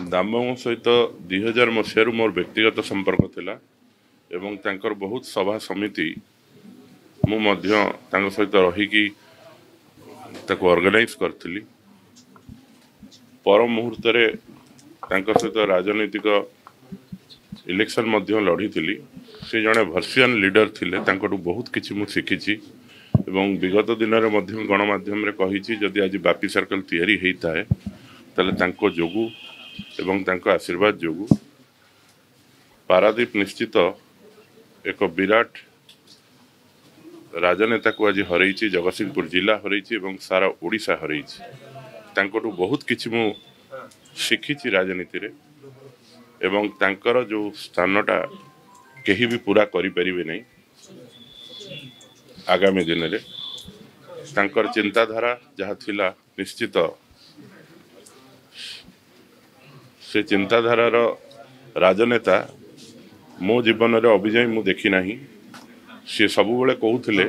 दामबाबू सहित 2000 मसीह मोर व्यक्तिगत संपर्क थिला एवं तांकर बहुत सभा समिति मु मध्य तांकर सहित रहीकि ताको ऑर्गेनाइज करथिली। पर मुहूर्त रे तांकर सहित राजनीतिक इलेक्शन मध्य लड़ी थिली। से जड़े भर्सियन लीडर थिले, तांकटू बहुत किछि मु शिखिछि एवं विगत दिन रे मध्य गणमाध्यम रे कहिछि जदि आज बापी सर्कल तैयारी हेता है ताले तांको जोगु एवं तांको आशीर्वाद जोगु पारादीप निश्चित एक विराट राजनेता को आज हरैछि। जगतसिंहपुर जिला हरैछि एवं सारा ओडिशा हरैछि। तांकोटू बहुत किछि मु शिखिछि राजनीति रे एवं तांकर जो स्थानटा केही भी पूरा करि परिबे नै। आगामी दिन रे तांकर चिंताधारा जहाँ थिला निश्चित से चिंताधारार राजनेता मो जीवन रे अभिजय मु देखी नाही। से सबु बेले कहूथिले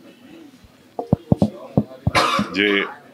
जे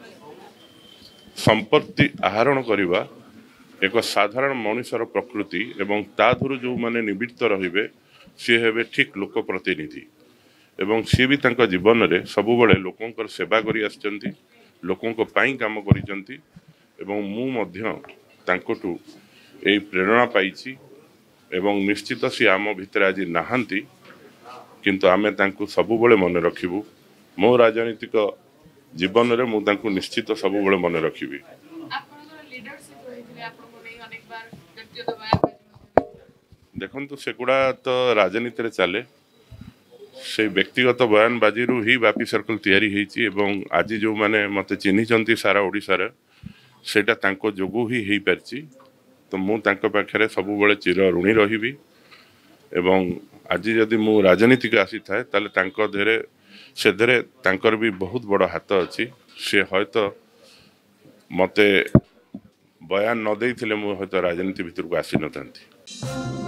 संपत्ति आहरण करिबा एक साधारण मनुष्यर प्रकृति एवं ताधुरु जो माने निवृत्त रहिबे सी हेबे ठीक लोक प्रतिनिधि एवं सी भी तांका जीवन रे सबु बेले लोकंकर सेवा करि आछंती, लोकंको पाई काम करिसंती एवं मु मध्य तांकोटू ए प्रेरणा पाइछि एवं निश्चित सी आम भितर आज नाहांती किंतु आमे तांको सबु बेले मन रखिबु। मो राजनीतिक जीवन रे मु तांको निश्चित सबु बेले मन रखिबि। देखंतु सेगुड़ा तो राजनीति रे चले से व्यक्तिगत बयानबाजी रु ही बापी सर्कल तैयारी हेछि एवं आज जो माने मते चिन्हिचंती सारा ओडिसा रे सेटा तांको जोगु ही हेइ परछि। तो मु तांको पाखरे सबु बेले चिर ऋणी रहिबी एवं आज जदि मु राजनीति के आसी थाए ताले तांको धेरे से धेरे तांकर भी बहुत बड़ हाथ अछि। से हयतो मते बयान न देइथिले मु हयतो राजनीति भितर को आसी नथांती।